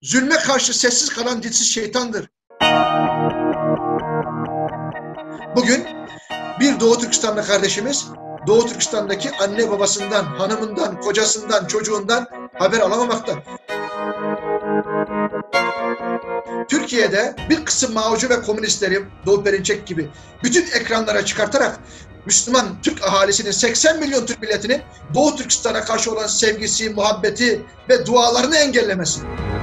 Zulme karşı sessiz kalan dilsiz şeytandır. Bugün bir Doğu Türkistanlı kardeşimiz Doğu Türkistan'daki anne babasından, hanımından, kocasından, çocuğundan haber alamamakta. Türkiye'de bir kısım Mao'cu ve komünistleri Doğu Perinçek gibi bütün ekranlara çıkartarak Müslüman Türk ahalisinin 80 milyon Türk milletinin Doğu Türkistan'a karşı olan sevgisi, muhabbeti ve dualarını engellemesi.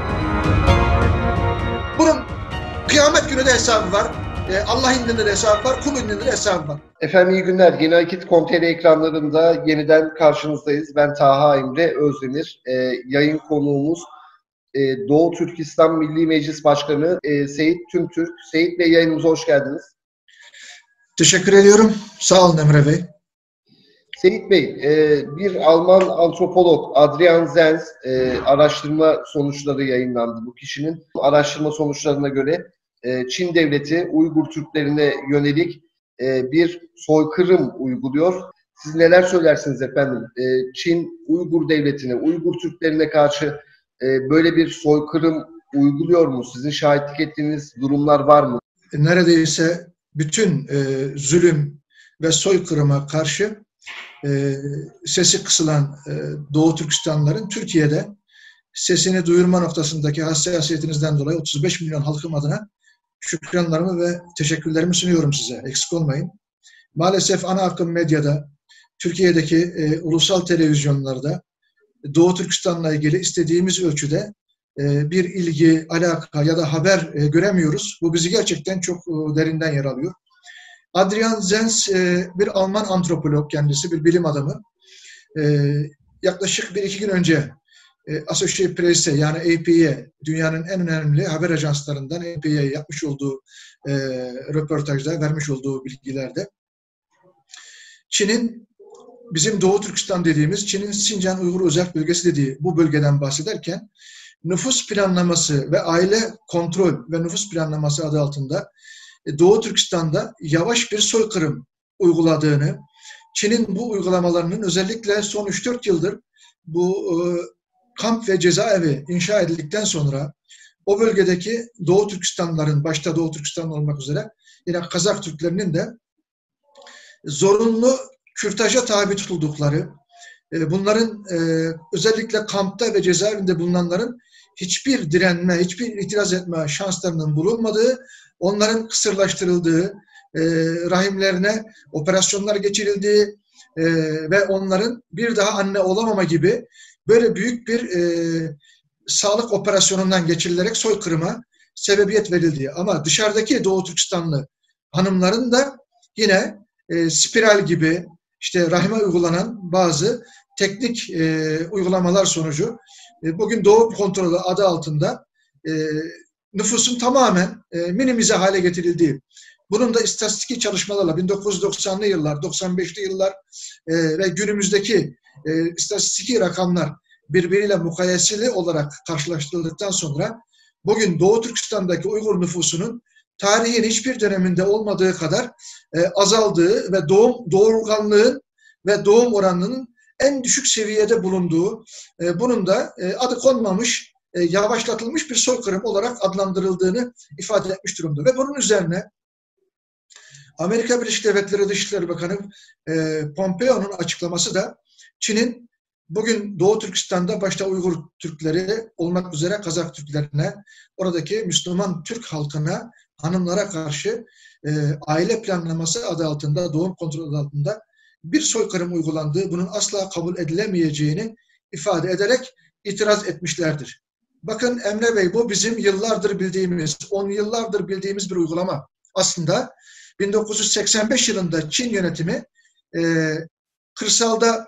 Bunun kıyamet günü de hesabı var. Allah indinde de hesabı var, kul indinde de hesabı var. Efendim iyi günler. Yeni Akit.com.tr ekranlarında yeniden karşınızdayız. Ben Taha Emre Özdemir. Yayın konuğumuz Doğu Türkistan Milli Meclis Başkanı Seyit Tümtürk. Seyit Bey, yayınımıza hoş geldiniz. Teşekkür ediyorum. Sağ olun Emre Bey. Seyit Bey, bir Alman antropolog Adrian Zenz araştırma sonuçları yayınlandı. Bu kişinin araştırma sonuçlarına göre Çin devleti Uygur Türklerine yönelik bir soykırım uyguluyor. Siz neler söylersiniz efendim? Çin Uygur devletine, Uygur Türklerine karşı böyle bir soykırım uyguluyor mu? Sizin şahitlik ettiğiniz durumlar var mı? Neredeyse bütün zulüm ve soykırıma karşı sesi kısılan Doğu Türkistanlıların Türkiye'de sesini duyurma noktasındaki hassasiyetinizden dolayı 35 milyon halkım adına şükranlarımı ve teşekkürlerimi sunuyorum size. Eksik olmayın. Maalesef ana akım medyada, Türkiye'deki ulusal televizyonlarda Doğu Türkistan'la ilgili istediğimiz ölçüde bir ilgi, alaka ya da haber göremiyoruz. Bu bizi gerçekten çok derinden yaralıyor. Adrian Zenz bir Alman antropolog, kendisi bir bilim adamı. Yaklaşık 1-2 gün önce Associated Press'e yani AP'ye, dünyanın en önemli haber ajanslarından AP'ye yapmış olduğu röportajda, vermiş olduğu bilgilerde Çin'in, bizim Doğu Türkistan dediğimiz, Çin'in Sincan Uygur Özerk Bölgesi dediği bu bölgeden bahsederken nüfus planlaması ve aile kontrol ve nüfus planlaması adı altında Doğu Türkistan'da yavaş bir soykırım uyguladığını, Çin'in bu uygulamalarının özellikle son 3-4 yıldır bu kamp ve cezaevi inşa edildikten sonra o bölgedeki Doğu Türkistanlıların, başta Doğu Türkistan olmak üzere yine Kazak Türklerinin de zorunlu kürtaja tabi tutuldukları, bunların özellikle kampta ve cezaevinde bulunanların hiçbir direnme, hiçbir itiraz etme şanslarının bulunmadığı, onların kısırlaştırıldığı, rahimlerine operasyonlar geçirildiği ve onların bir daha anne olamama gibi böyle büyük bir sağlık operasyonundan geçirilerek soykırıma sebebiyet verildiği. Ama dışarıdaki Doğu Türkistanlı hanımların da yine spiral gibi işte rahime uygulanan bazı teknik uygulamalar sonucu bugün doğum kontrolü adı altında nüfusun tamamen minimize hale getirildiği, bunun da istatistiki çalışmalarla 1990'lı yıllar, 95'li yıllar ve günümüzdeki istatistiki rakamlar birbiriyle mukayeseli olarak karşılaştırıldıktan sonra bugün Doğu Türkistan'daki Uygur nüfusunun tarihin hiçbir döneminde olmadığı kadar azaldığı ve doğurganlığın ve doğum oranının en düşük seviyede bulunduğu, bunun da adı konmamış, yavaşlatılmış bir soykırım olarak adlandırıldığını ifade etmiş durumda. Ve bunun üzerine Amerika Birleşik Devletleri Dışişleri Bakanı Pompeo'nun açıklaması da Çin'in bugün Doğu Türkistan'da başta Uygur Türkleri olmak üzere Kazak Türklerine, oradaki Müslüman Türk halkına, hanımlara karşı aile planlaması adı altında, doğum kontrolü adı altında bir soykırım uygulandığı, bunun asla kabul edilemeyeceğini ifade ederek itiraz etmişlerdir. Bakın Emre Bey, bu bizim yıllardır bildiğimiz, 10 yıllardır bildiğimiz bir uygulama. Aslında 1985 yılında Çin yönetimi kırsalda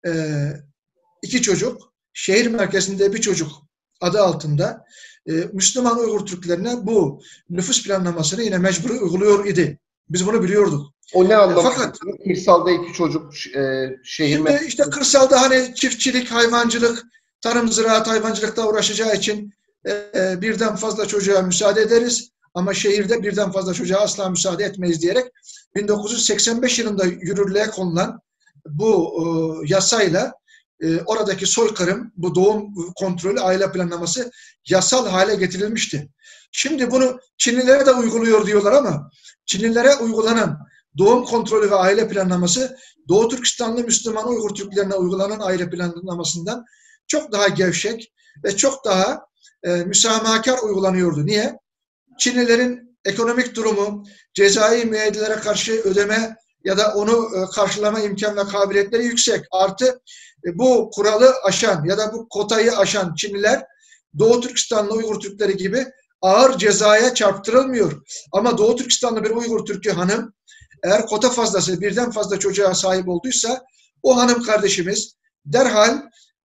2 çocuk, şehir merkezinde 1 çocuk adı altında Müslüman Uygur Türklerine bu nüfus planlamasını yine mecburi uyguluyor idi. Biz bunu biliyorduk. O ne anlamda? Fakat kırsalda 2 çocuk şehir şimdi işte kırsalda hani çiftçilik, hayvancılık, tarım, ziraat, hayvancılıkta uğraşacağı için birden fazla çocuğa müsaade ederiz. Ama şehirde birden fazla çocuğa asla müsaade etmeyiz diyerek 1985 yılında yürürlüğe konulan bu yasayla oradaki soykırım, bu doğum kontrolü, aile planlaması yasal hale getirilmişti. Şimdi bunu Çinlilere de uyguluyor diyorlar ama Çinlilere uygulanan doğum kontrolü ve aile planlaması Doğu Türkistanlı Müslüman Uygur Türklerine uygulanan aile planlamasından çok daha gevşek ve çok daha müsamahakar uygulanıyordu. Niye? Çinlilerin ekonomik durumu, cezai müeyyidelere karşı ödeme ya da onu karşılama imkan ve kabiliyetleri yüksek. Artı bu kuralı aşan ya da bu kotayı aşan Çinliler Doğu Türkistanlı Uygur Türkleri gibi ağır cezaya çarptırılmıyor. Ama Doğu Türkistanlı bir Uygur Türk'ü hanım eğer kota fazlası birden fazla çocuğa sahip olduysa o hanım kardeşimiz derhal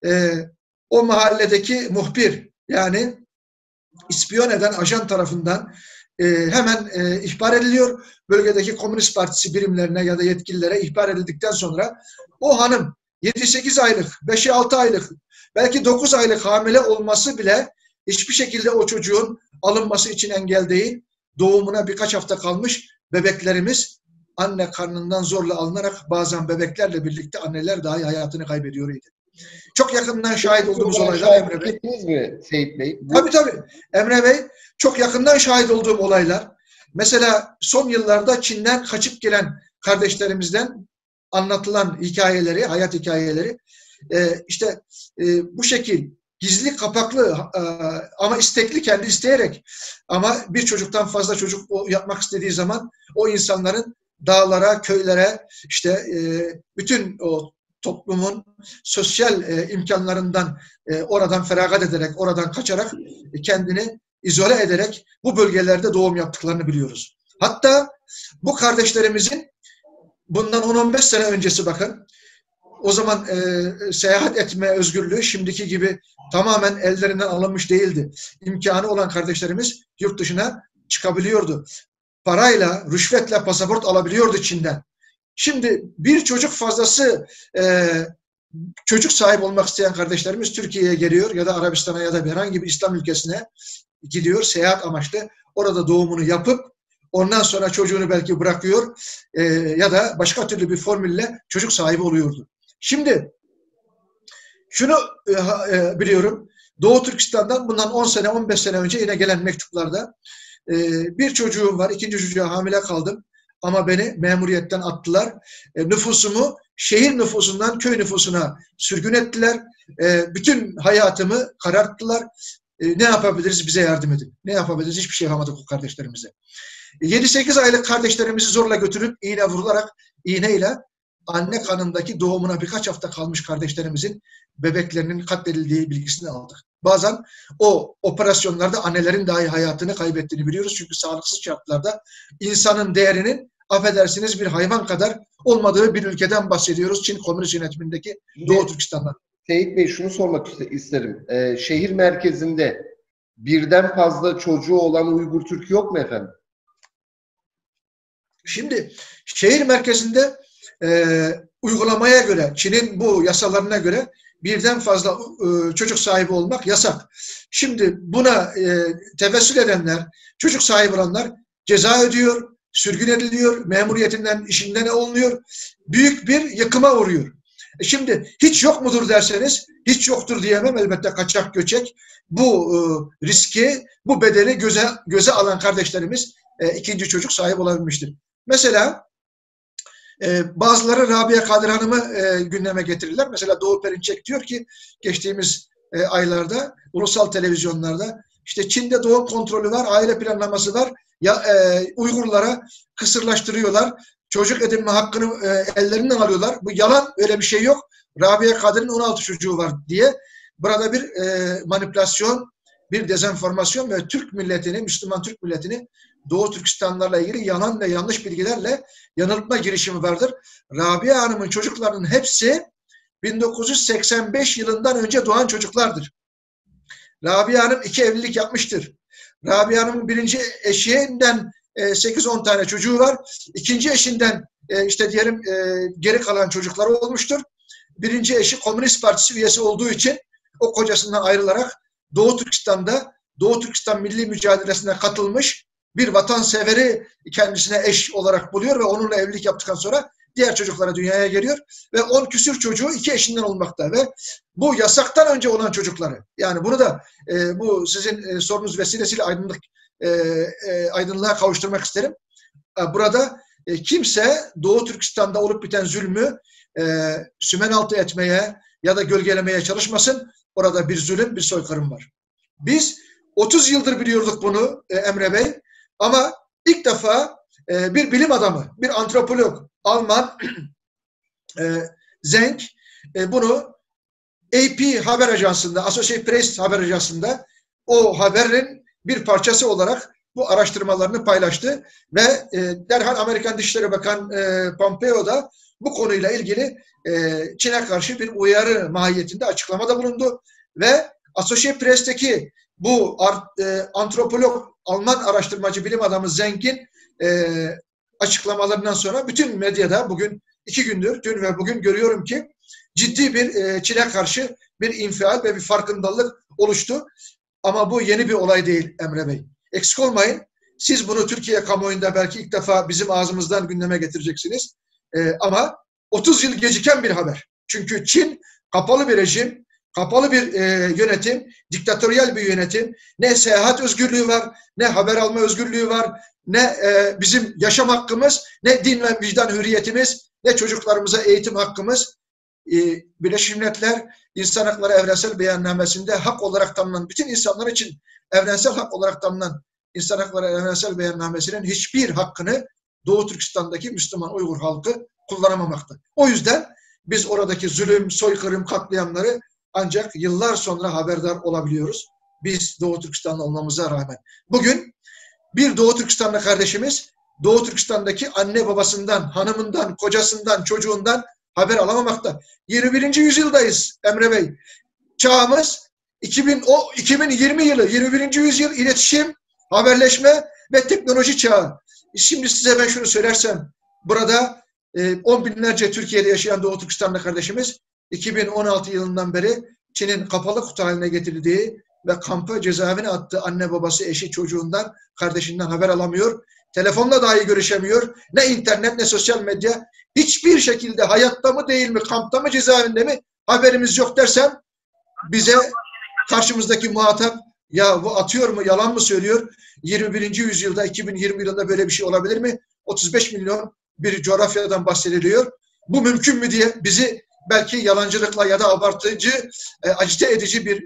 o mahalledeki muhbir yani ispiyon eden ajan tarafından hemen ihbar ediliyor. Bölgedeki Komünist Partisi birimlerine ya da yetkililere ihbar edildikten sonra o hanım 7-8 aylık, 5-6 aylık, belki 9 aylık hamile olması bile hiçbir şekilde o çocuğun alınması için engel değil. Doğumuna birkaç hafta kalmış bebeklerimiz anne karnından zorla alınarak bazen bebeklerle birlikte anneler dahi hayatını kaybediyor idi. Çok yakından şahit olduğumuz olaylar Emre Bey. Ettiniz mi Seyit Bey? Tabii. Emre Bey, çok yakından şahit olduğum olaylar. Mesela son yıllarda Çin'den kaçıp gelen kardeşlerimizden anlatılan hikayeleri, hayat hikayeleri işte bu şekil gizli kapaklı ama istekli, kendi isteyerek ama bir çocuktan fazla çocuk yapmak istediği zaman o insanların dağlara, köylere işte bütün o toplumun sosyal imkanlarından oradan feragat ederek, oradan kaçarak kendini izole ederek bu bölgelerde doğum yaptıklarını biliyoruz. Hatta bu kardeşlerimizin bundan 10-15 sene öncesi bakın, o zaman seyahat etme özgürlüğü şimdiki gibi tamamen ellerinden alınmış değildi. İmkanı olan kardeşlerimiz yurt dışına çıkabiliyordu. Parayla, rüşvetle pasaport alabiliyordu Çin'den. Şimdi bir çocuk fazlası çocuk sahibi olmak isteyen kardeşlerimiz Türkiye'ye geliyor ya da Arabistan'a ya da herhangi bir İslam ülkesine gidiyor seyahat amaçlı. Orada doğumunu yapıp ondan sonra çocuğunu belki bırakıyor ya da başka türlü bir formülle çocuk sahibi oluyordu. Şimdi şunu biliyorum. Doğu Türkistan'dan bundan 10 sene 15 sene önce yine gelen mektuplarda bir çocuğum var, ikinci çocuğa hamile kaldım ama beni memuriyetten attılar. Nüfusumu şehir nüfusundan köy nüfusuna sürgün ettiler. Bütün hayatımı kararttılar. Ne yapabiliriz? Bize yardım edin. Ne yapabiliriz? Hiçbir şey yapamadık bu kardeşlerimize. 7-8 aylık kardeşlerimizi zorla götürüp iğne vurularak iğneyle anne kanındaki doğumuna birkaç hafta kalmış kardeşlerimizin bebeklerinin katledildiği bilgisini aldık. Bazen o operasyonlarda annelerin dahi hayatını kaybettiğini biliyoruz. Çünkü sağlıksız şartlarda insanın değerinin affedersiniz bir hayvan kadar olmadığı bir ülkeden bahsediyoruz. Çin Komünist yönetimindeki Doğu Türkistan'dan. Seyit Bey şunu sormak isterim. Şehir merkezinde birden fazla çocuğu olan Uygur Türk yok mu efendim? Şimdi şehir merkezinde uygulamaya göre, Çin'in bu yasalarına göre birden fazla çocuk sahibi olmak yasak. Şimdi buna tevessül edenler, çocuk sahibi olanlar ceza ödüyor, sürgün ediliyor, memuriyetinden, işinden olunuyor. Büyük bir yıkıma uğruyor. Şimdi hiç yok mudur derseniz, hiç yoktur diyemem. Elbette kaçak göçek bu riski, bu bedeli göze alan kardeşlerimiz ikinci çocuk sahibi olabilmiştir. Mesela bazıları Rabia Kadir Hanım'ı gündeme getirirler. Mesela Doğu Perinçek diyor ki geçtiğimiz aylarda ulusal televizyonlarda işte Çin'de doğum kontrolü var, aile planlaması var. Ya Uygurlara kısırlaştırıyorlar. Çocuk edinme hakkını ellerinden alıyorlar. Bu yalan, öyle bir şey yok. Rabia Kadir'in 16 çocuğu var diye burada bir manipülasyon, bir dezenformasyon ve Türk milletini, Müslüman Türk milletini Doğu Türkistanlarla ilgili yalan ve yanlış bilgilerle yanıltma girişimi vardır. Rabia Hanım'ın çocuklarının hepsi 1985 yılından önce doğan çocuklardır. Rabia Hanım 2 evlilik yapmıştır. Rabia Hanım'ın birinci eşinden 8-10 tane çocuğu var. İkinci eşinden işte diyelim geri kalan çocukları olmuştur. Birinci eşi Komünist Partisi üyesi olduğu için o kocasından ayrılarak Doğu Türkistan'da Doğu Türkistan milli mücadelesine katılmış bir vatanseveri kendisine eş olarak buluyor ve onunla evlilik yaptıktan sonra diğer çocuklara dünyaya geliyor ve 10 küsür çocuğu 2 eşinden olmakta ve bu yasaktan önce olan çocukları. Yani bunu da bu sizin sorunuz vesilesiyle aydınlığa kavuşturmak isterim. Burada kimse Doğu Türkistan'da olup biten zulmü sümen altı etmeye ya da gölgelemeye çalışmasın. Orada bir zulüm, bir soykırım var. Biz 30 yıldır biliyorduk bunu Emre Bey ama ilk defa bir bilim adamı, bir antropolog, Alman Zenk bunu AP haber ajansında, Associated Press haber ajansında o haberin bir parçası olarak bu araştırmalarını paylaştı ve derhal Amerikan Dışişleri Bakan Pompeo da bu konuyla ilgili Çin'e karşı bir uyarı mahiyetinde açıklamada bulundu ve Associated Press'teki bu antropolog, Alman araştırmacı bilim adamı Zenk'in açıklamalarından sonra bütün medyada bugün 2 gündür, dün ve bugün görüyorum ki ciddi bir Çin'e karşı bir infial ve bir farkındalık oluştu. Ama bu yeni bir olay değil Emre Bey. Eksik olmayın. Siz bunu Türkiye kamuoyunda belki ilk defa bizim ağzımızdan gündeme getireceksiniz. Ama 30 yıl geciken bir haber. Çünkü Çin kapalı bir rejim, kapalı bir yönetim, diktatöryel bir yönetim. Ne seyahat özgürlüğü var, ne haber alma özgürlüğü var, ne bizim yaşam hakkımız, ne din ve vicdan hürriyetimiz, ne çocuklarımıza eğitim hakkımız. Birleşmiş Milletler İnsan Hakları Evrensel Beyannamesi'nde hak olarak tanınan, bütün insanlar için evrensel hak olarak tanınan İnsan Hakları Evrensel Beyannamesi'nin hiçbir hakkını Doğu Türkistan'daki Müslüman Uygur halkı kullanamamakta. O yüzden biz oradaki zulüm, soykırım, katliamları ancak yıllar sonra haberdar olabiliyoruz. Biz Doğu Türkistanlı olmamıza rağmen. Bugün bir Doğu Türkistanlı kardeşimiz Doğu Türkistan'daki anne babasından, hanımından, kocasından, çocuğundan haber alamamakta. 21. yüzyıldayız Emre Bey. Çağımız 2020 yılı, 21. yüzyıl iletişim, haberleşme ve teknoloji çağı. Şimdi size ben şunu söylersem, burada 10 binlerce Türkiye'de yaşayan Doğu Türkistanlı kardeşimiz 2016 yılından beri Çin'in kapalı kutu haline getirildiği ve kampa cezaevine attığı anne babası, eşi, çocuğundan, kardeşinden haber alamıyor. Telefonla dahi görüşemiyor. Ne internet ne sosyal medya. Hiçbir şekilde hayatta mı değil mi, kampta mı, cezaevinde mi haberimiz yok dersem bize karşımızdaki muhatap ya bu atıyor mu, yalan mı söylüyor? 21. yüzyılda, 2020 yılında böyle bir şey olabilir mi? 35 milyon bir coğrafyadan bahsediliyor. Bu mümkün mü diye bizi belki yalancılıkla ya da abartıcı, acite edici bir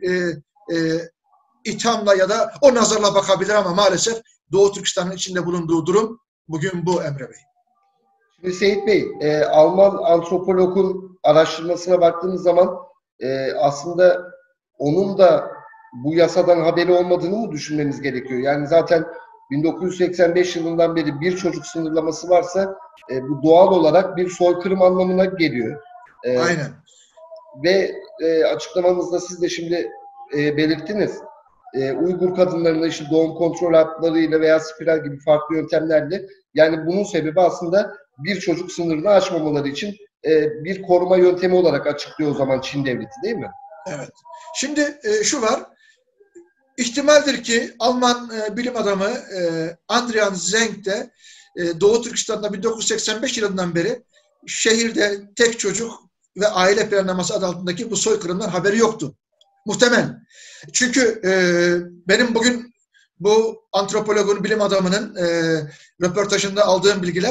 ithamla ya da o nazarla bakabilir ama maalesef Doğu Türkistan'ın içinde bulunduğu durum bugün bu Emre Bey. Şimdi Seyit Bey, Alman antropologun araştırmasına baktığımız zaman aslında onun da bu yasadan haberi olmadığını mı düşünmemiz gerekiyor? Yani zaten 1985 yılından beri bir çocuk sınırlaması varsa bu doğal olarak bir soykırım anlamına geliyor. Aynen. Ve açıklamanızda siz de şimdi belirttiniz. Uygur kadınlarına işte doğum kontrol haplarıyla veya spiral gibi farklı yöntemlerle, yani bunun sebebi aslında bir çocuk sınırını aşmamaları için bir koruma yöntemi olarak açıklıyor o zaman Çin devleti, değil mi? Evet. Şimdi şu var. İhtimaldir ki Alman bilim adamı Adrian Zenk de Doğu Türkistan'da 1985 yılından beri şehirde tek çocuk ve aile planlaması adı altındaki bu soykırımdan haberi yoktu. Muhtemel. Çünkü benim bugün bu antropologun, bilim adamının röportajında aldığım bilgiler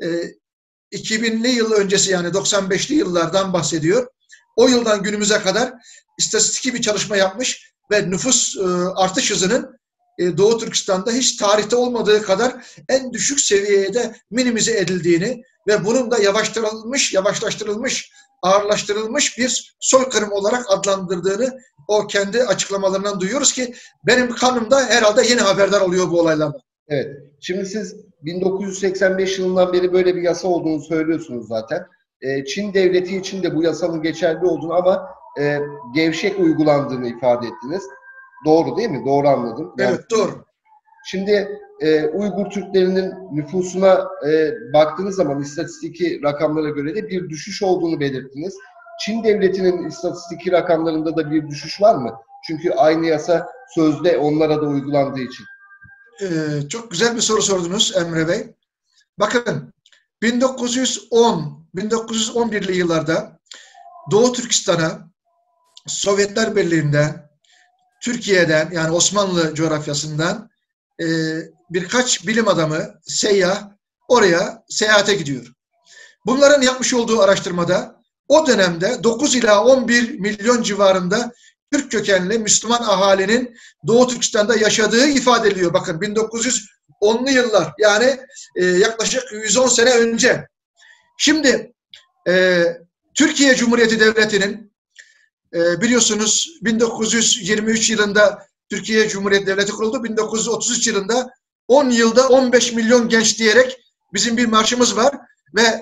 2000'li yıl öncesi, yani 95'li yıllardan bahsediyor. O yıldan günümüze kadar istatistiki bir çalışma yapmış ve nüfus artış hızının Doğu Türkistan'da hiç tarihte olmadığı kadar en düşük seviyede minimize edildiğini ve bunun da yavaşlaştırılmış, ağırlaştırılmış bir soykırım olarak adlandırdığını o kendi açıklamalarından duyuyoruz ki benim kanımda herhalde yeni haberdar oluyor bu olaylardan. Evet. Şimdi siz 1985 yılından beri böyle bir yasa olduğunu söylüyorsunuz zaten. Çin devleti için de bu yasanın geçerli olduğunu ama gevşek uygulandığını ifade ettiniz. Doğru değil mi? Doğru anladım. Yani, evet, doğru. Şimdi Uygur Türklerinin nüfusuna baktığınız zaman istatistiki rakamlara göre de bir düşüş olduğunu belirttiniz. Çin devletinin istatistiki rakamlarında da bir düşüş var mı? Çünkü aynı yasa sözde onlara da uygulandığı için. Çok güzel bir soru sordunuz Emre Bey. Bakın, 1910-1911'li yıllarda Doğu Türkistan'a Sovyetler Birliği'nden, Türkiye'den yani Osmanlı coğrafyasından birkaç bilim adamı, seyyah oraya seyahate gidiyor. Bunların yapmış olduğu araştırmada o dönemde 9 ila 11 milyon civarında Türk kökenli Müslüman ahalinin Doğu Türkistan'da yaşadığı ifade ediliyor. Bakın 1910'lu yıllar yani yaklaşık 110 sene önce. Şimdi Türkiye Cumhuriyeti Devleti'nin biliyorsunuz 1923 yılında Türkiye Cumhuriyeti Devleti kuruldu. 1933 yılında 10 yılda 15 milyon genç diyerek bizim bir marşımız var ve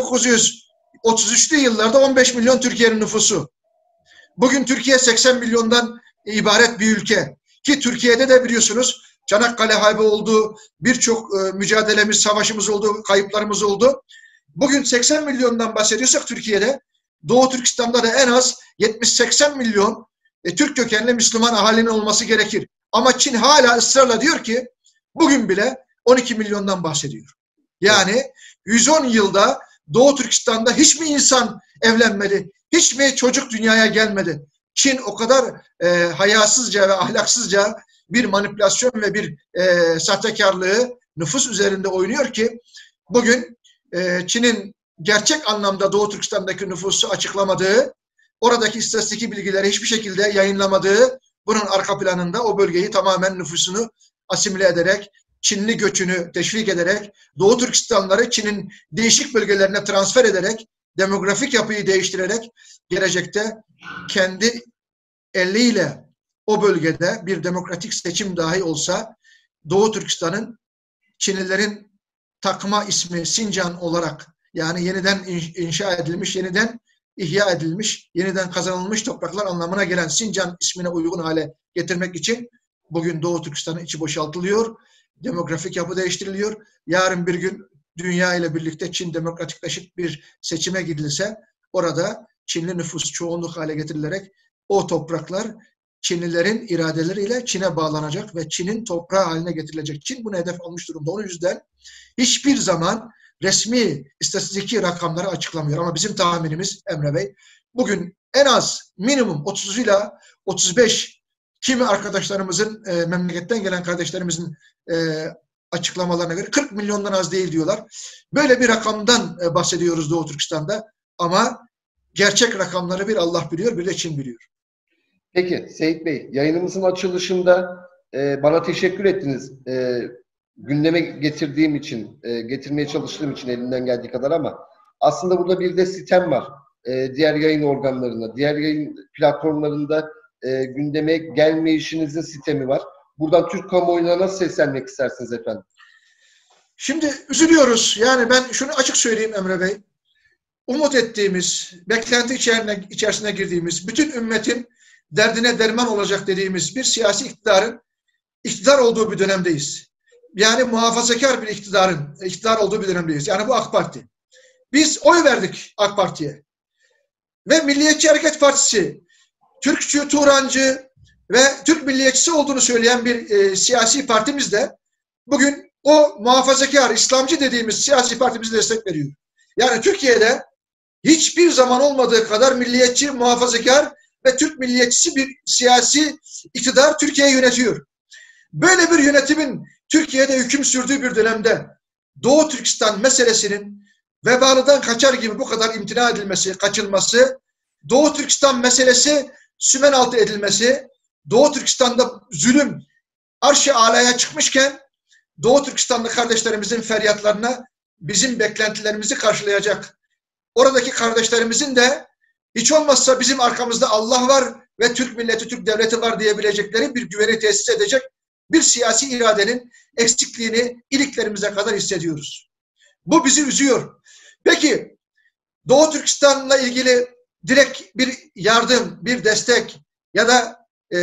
1933'lü yıllarda 15 milyon Türkiye'nin nüfusu. Bugün Türkiye 80 milyondan ibaret bir ülke. Ki Türkiye'de de biliyorsunuz Çanakkale Harbi oldu, birçok mücadelemiz, savaşımız oldu, kayıplarımız oldu. Bugün 80 milyondan bahsediyorsak Türkiye'de, Doğu Türkistan'da da en az 70-80 milyon Türk kökenli Müslüman ahalinin olması gerekir. Ama Çin hala ısrarla diyor ki bugün bile 12 milyondan bahsediyor. Yani 110 yılda Doğu Türkistan'da hiç mi insan evlenmedi? Hiç mi çocuk dünyaya gelmedi? Çin o kadar hayasızca ve ahlaksızca bir manipülasyon ve bir sahtekarlığı nüfus üzerinde oynuyor ki bugün Çin'in gerçek anlamda Doğu Türkistan'daki nüfusu açıklamadığı, oradaki istatistik bilgileri hiçbir şekilde yayınlamadığı, bunun arka planında o bölgeyi tamamen nüfusunu asimile ederek, Çinli göçünü teşvik ederek, Doğu Türkistanları Çin'in değişik bölgelerine transfer ederek, demografik yapıyı değiştirerek gelecekte kendi eliyle o bölgede bir demokratik seçim dahi olsa Doğu Türkistan'ın Çinlilerin takma ismi Sincan olarak yani yeniden inşa edilmiş, yeniden ihya edilmiş, yeniden kazanılmış topraklar anlamına gelen Sincan ismine uygun hale getirmek için bugün Doğu Türkistan'ın içi boşaltılıyor, demografik yapı değiştiriliyor. Yarın bir gün dünya ile birlikte Çin demokratikleşik bir seçime gidilse orada Çinli nüfus çoğunluk hale getirilerek o topraklar Çinlilerin iradeleriyle Çin'e bağlanacak ve Çin'in toprağı haline getirilecek. Çin bunu hedef almış durumda. Onun yüzden hiçbir zaman resmi istatistiki rakamları açıklamıyor. Ama bizim tahminimiz Emre Bey, bugün en az minimum 30 ile 35 kimi arkadaşlarımızın, memleketten gelen kardeşlerimizin açıklamalarına göre 40 milyondan az değil diyorlar. Böyle bir rakamdan bahsediyoruz Doğu Türkistan'da. Ama gerçek rakamları bir Allah biliyor, bir de Çin biliyor. Peki Seyit Bey, yayınımızın açılışında bana teşekkür ettiniz. Gündeme getirdiğim için, getirmeye çalıştığım için elimden geldiği kadar ama aslında burada bir de sitem var. Diğer yayın organlarında, diğer yayın platformlarında gündeme gelmeyişinizin sitemi var. Buradan Türk kamuoyuna nasıl seslenmek istersiniz efendim? Şimdi üzülüyoruz. Yani ben şunu açık söyleyeyim Emre Bey. Umut ettiğimiz, beklenti içerisine girdiğimiz, bütün ümmetin derdine derman olacak dediğimiz bir siyasi iktidarın iktidar olduğu bir dönemdeyiz. Yani muhafazakar bir iktidar olduğu bir dönemdeyiz. Yani bu AK Parti. Biz oy verdik AK Parti'ye. Ve Milliyetçi Hareket Partisi, Türkçü, Turancı ve Türk milliyetçisi olduğunu söyleyen bir siyasi partimiz de bugün o muhafazakar, İslamcı dediğimiz siyasi partimize destek veriyor. Yani Türkiye'de hiçbir zaman olmadığı kadar milliyetçi, muhafazakar ve Türk milliyetçisi bir siyasi iktidar Türkiye'yi yönetiyor. Böyle bir yönetimin Türkiye'de hüküm sürdüğü bir dönemde Doğu Türkistan meselesinin vebalıdan kaçar gibi bu kadar imtina edilmesi, kaçılması, Doğu Türkistan meselesi sümen altı edilmesi, Doğu Türkistan'da zulüm arş-ı alaya çıkmışken Doğu Türkistanlı kardeşlerimizin feryatlarına bizim beklentilerimizi karşılayacak. Oradaki kardeşlerimizin de hiç olmazsa bizim arkamızda Allah var ve Türk milleti, Türk devleti var diyebilecekleri bir güveni tesis edecek bir siyasi iradenin eksikliğini iliklerimize kadar hissediyoruz. Bu bizi üzüyor. Peki Doğu Türkistan'la ilgili direkt bir yardım, bir destek ya da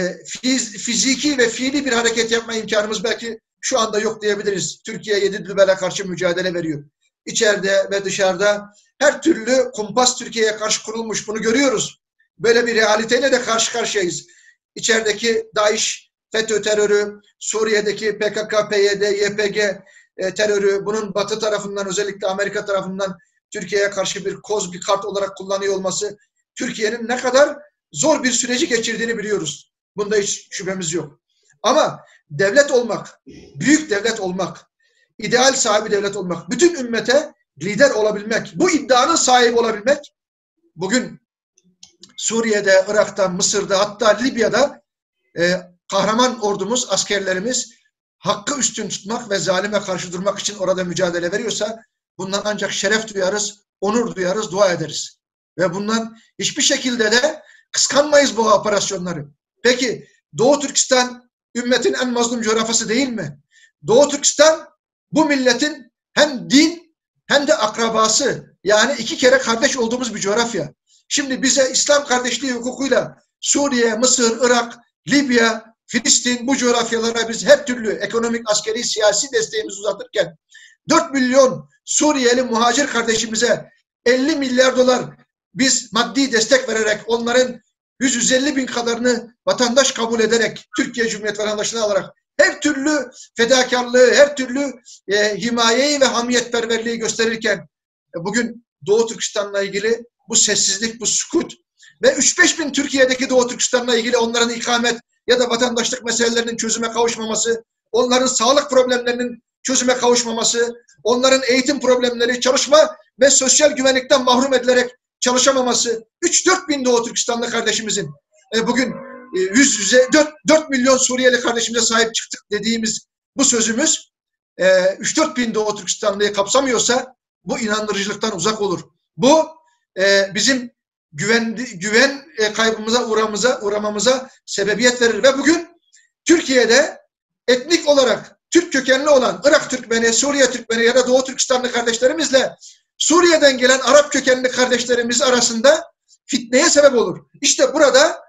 fiziki ve fiili bir hareket yapma imkanımız belki şu anda yok diyebiliriz. Türkiye 7 dübele karşı mücadele veriyor. İçeride ve dışarıda her türlü kumpas Türkiye'ye karşı kurulmuş. Bunu görüyoruz. Böyle bir realiteyle de karşı karşıyayız. İçerideki DAEŞ, FETÖ terörü, Suriye'deki PKK, PYD, YPG terörü, bunun Batı tarafından, özellikle Amerika tarafından Türkiye'ye karşı bir koz, bir kart olarak kullanıyor olması, Türkiye'nin ne kadar zor bir süreci geçirdiğini biliyoruz. Bunda hiç şüphemiz yok. Ama devlet olmak, büyük devlet olmak, ideal sahibi devlet olmak, bütün ümmete lider olabilmek, bu iddianın sahibi olabilmek, bugün Suriye'de, Irak'ta, Mısır'da, hatta Libya'da kahraman ordumuz, askerlerimiz hakkı üstün tutmak ve zalime karşı durmak için orada mücadele veriyorsa, bundan ancak şeref duyarız, onur duyarız, dua ederiz. Ve bundan hiçbir şekilde de kıskanmayız bu operasyonları. Peki Doğu Türkistan ümmetin en mazlum coğrafyası değil mi? Doğu Türkistan bu milletin hem din hem de akrabası, yani iki kere kardeş olduğumuz bir coğrafya. Şimdi bize İslam kardeşliği hukukuyla Suriye, Mısır, Irak, Libya, Filistin, bu coğrafyalara biz her türlü ekonomik, askeri, siyasi desteğimizi uzatırken 4 milyon Suriyeli muhacir kardeşimize 50 milyar dolar biz maddi destek vererek, onların 150 bin kadarını vatandaş kabul ederek, Türkiye Cumhuriyeti vatandaşlığı alarak her türlü fedakarlığı, her türlü himayeyi ve hamiyetperverliği gösterirken bugün Doğu Türkistan'la ilgili bu sessizlik, bu sükut ve 3-5 bin Türkiye'deki Doğu Türkistan'la ilgili onların ikamet ya da vatandaşlık meselelerinin çözüme kavuşmaması, onların sağlık problemlerinin çözüme kavuşmaması, onların eğitim problemleri, çalışma ve sosyal güvenlikten mahrum edilerek çalışamaması, 3-4 bin Doğu Türkistanlı kardeşimizin bugün 4 milyon Suriyeli kardeşimize sahip çıktık dediğimiz bu sözümüz 3-4 bin Doğu Türkistanlıyı kapsamıyorsa bu inandırıcılıktan uzak olur. Bu bizim güven kaybımıza uğramamıza sebebiyet verir ve bugün Türkiye'de etnik olarak Türk kökenli olan Irak Türkmeni, Suriye Türkmeni ya da Doğu Türkistanlı kardeşlerimizle Suriye'den gelen Arap kökenli kardeşlerimiz arasında fitneye sebep olur. İşte burada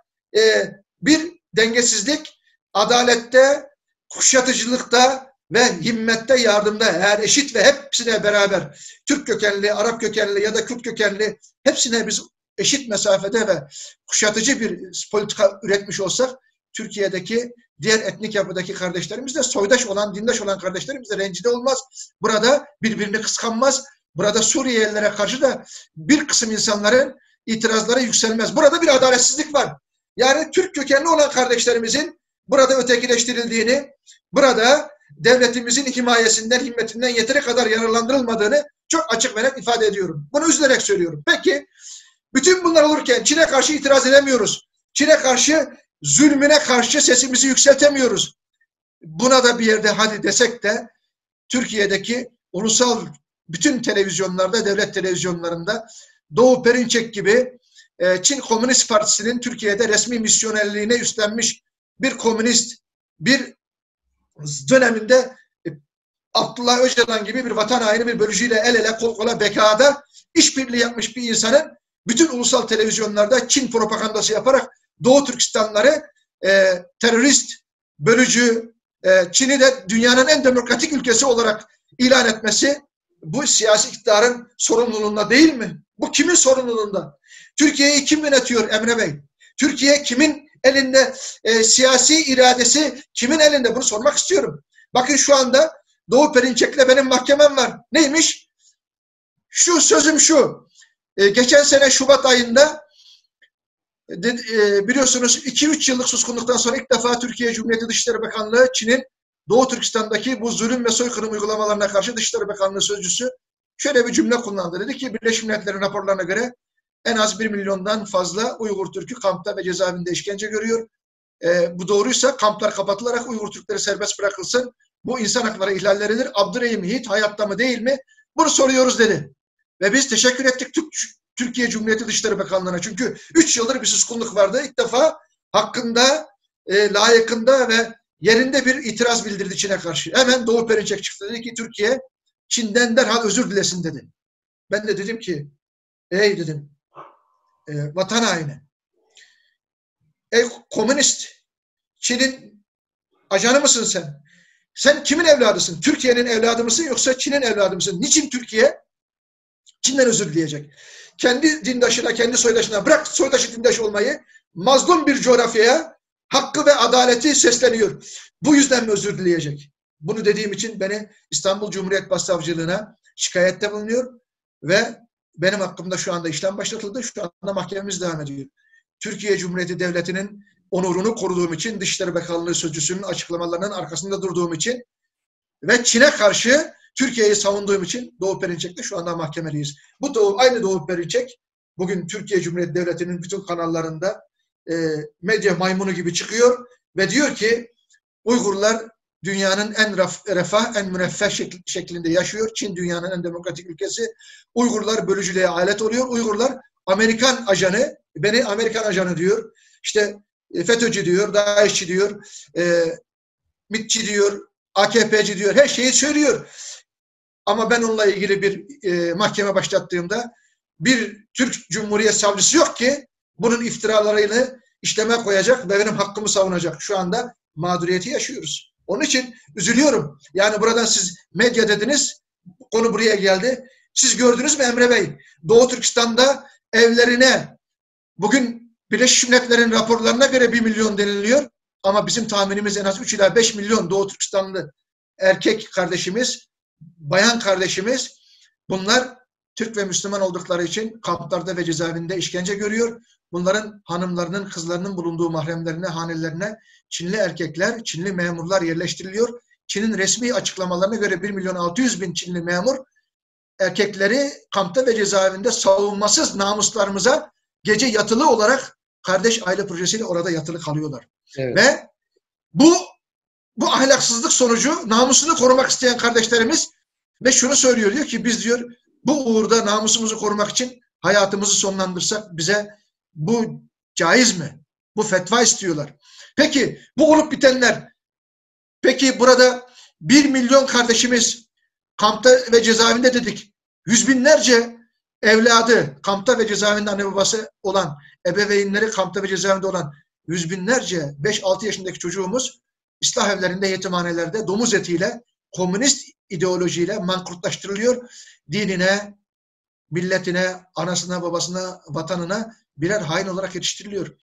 bir dengesizlik, adalette, kuşatıcılıkta ve himmette, yardımda, eğer eşit ve hepsine beraber Türk kökenli, Arap kökenli ya da Kürt kökenli hepsine biz eşit mesafede ve kuşatıcı bir politika üretmiş olsak, Türkiye'deki diğer etnik yapıdaki kardeşlerimiz de soydaş olan, dindaş olan kardeşlerimiz de rencide olmaz. Burada birbirini kıskanmaz. Burada Suriyelilere karşı da bir kısım insanların itirazları yükselmez. Burada bir adaletsizlik var. Yani Türk kökenli olan kardeşlerimizin burada ötekileştirildiğini, burada devletimizin himayesinden, himmetinden yeteri kadar yararlandırılmadığını çok açık ve net ifade ediyorum. Bunu üzülerek söylüyorum. Peki, bütün bunlar olurken Çin'e karşı itiraz edemiyoruz. Çin'e karşı, zulmüne karşı sesimizi yükseltemiyoruz. Buna da bir yerde hadi desek de Türkiye'deki ulusal bütün televizyonlarda, devlet televizyonlarında Doğu Perinçek gibi Çin Komünist Partisi'nin Türkiye'de resmi misyonerliğine üstlenmiş bir komünist, bir döneminde Abdullah Öcalan gibi bir vatan haini bir bölücüyle el ele kol kola bekada işbirliği yapmış bir insanın bütün ulusal televizyonlarda Çin propagandası yaparak Doğu Türkistanları terörist, bölücü, Çin'i de dünyanın en demokratik ülkesi olarak ilan etmesi bu siyasi iktidarın sorumluluğunda değil mi? Bu kimin sorumluluğunda? Türkiye'yi kim yönetiyor Emre Bey? Türkiye kimin elinde? Siyasi iradesi kimin elinde? Bunu sormak istiyorum. Bakın şu anda Doğu Perinçek'le benim mahkemem var. Neymiş? Şu sözüm şu. Geçen sene Şubat ayında biliyorsunuz 2-3 yıllık suskunluktan sonra ilk defa Türkiye Cumhuriyeti Dışişleri Bakanlığı Çin'in Doğu Türkistan'daki bu zulüm ve soykırım uygulamalarına karşı Dışişleri Bakanlığı sözcüsü şöyle bir cümle kullandı. Dedi ki Birleşmiş Milletler'in raporlarına göre en az 1 milyondan fazla Uygur Türk'ü kampta ve cezaevinde işkence görüyor. Bu doğruysa kamplar kapatılarak Uygur Türkleri serbest bırakılsın. Bu insan hakları ihlalleridir. Abdurrahim Yiğit hayatta mı değil mi? Bunu soruyoruz dedi. Ve biz teşekkür ettik Türkiye Cumhuriyeti Dışişleri Bakanlığı'na. Çünkü 3 yıldır bir suskunluk vardı. İlk defa hakkında, layıkında ve yerinde bir itiraz bildirdi Çin'e karşı. Hemen Doğu Perinçek çıktı. Dedi ki Türkiye Çin'den derhal özür dilesin dedi. Ben de dedim ki ey dedim vatan haini, ey komünist, Çin'in ajanı mısın sen? Sen kimin evladısın? Türkiye'nin evladı mısın yoksa Çin'in evladı mısın? Niçin Türkiye Çin'den özür dileyecek? Kendi dindaşına, kendi soydaşına, bırak soydaşı dindaş olmayı, mazlum bir coğrafyaya hakkı ve adaleti sesleniyor. Bu yüzden mi özür dileyecek? bunu dediğim için beni İstanbul Cumhuriyet Başsavcılığına şikayette bulunuyor ve benim hakkımda şu anda işlem başlatıldı. Şu anda mahkememiz devam ediyor. Türkiye Cumhuriyeti Devleti'nin onurunu koruduğum için, Dışişleri Bakanlığı Sözcüsü'nün açıklamalarının arkasında durduğum için ve Çin'e karşı Türkiye'yi savunduğum için Doğu Perinçek'te şu anda mahkemeliyiz. Aynı Doğu Perinçek bugün Türkiye Cumhuriyeti Devleti'nin bütün kanallarında medya maymunu gibi çıkıyor ve diyor ki Uygurlar dünyanın en refah, en müreffeh şeklinde yaşıyor. Çin dünyanın en demokratik ülkesi. Uygurlar bölücülüğe alet oluyor. Uygurlar Amerikan ajanı, beni Amerikan ajanı diyor. İşte FETÖ'cü diyor, DAEŞ'çi diyor, MİT'çi diyor, AKP'ci diyor, her şeyi söylüyor. Ama ben onunla ilgili bir mahkeme başlattığımda bir Türk Cumhuriyet Savcısı yok ki bunun iftiralarını işleme koyacak ve benim hakkımı savunacak. Şu anda mağduriyeti yaşıyoruz. Onun için üzülüyorum. Yani buradan siz medya dediniz, konu buraya geldi. Siz gördünüz mü Emre Bey? Doğu Türkistan'da evlerine bugün Birleşmiş Milletler'in raporlarına göre 1 milyon deniliyor. Ama bizim tahminimiz en az 3 ila 5 milyon Doğu Türkistanlı erkek kardeşimiz, bayan kardeşimiz, bunlar Türk ve Müslüman oldukları için kamplarda ve cezaevinde işkence görüyor. Bunların hanımlarının, kızlarının bulunduğu mahremlerine, hanelerine Çinli erkekler, Çinli memurlar yerleştiriliyor. Çin'in resmi açıklamalarına göre 1.600.000 Çinli memur erkekleri kampta ve cezaevinde savunmasız namuslarımıza gece yatılı olarak kardeş aile projesiyle orada yatılı kalıyorlar. Evet. Ve bu ahlaksızlık sonucu namusunu korumak isteyen kardeşlerimiz ve şunu söylüyor, diyor ki biz diyor bu uğurda namusumuzu korumak için hayatımızı sonlandırsak bize bu caiz mi? Bu fetva istiyorlar. Peki bu olup bitenler, peki burada 1 milyon kardeşimiz kampta ve cezaevinde dedik. Yüz binlerce evladı kampta ve cezaevinde anne babası olan, ebeveynleri kampta ve cezaevinde olan yüz binlerce 5-6 yaşındaki çocuğumuz ıslah evlerinde, yetimhanelerde domuz etiyle, komünist ideolojiyle mankurtlaştırılıyor. Dinine, milletine, anasına, babasına, vatanına birer hain olarak yetiştiriliyor.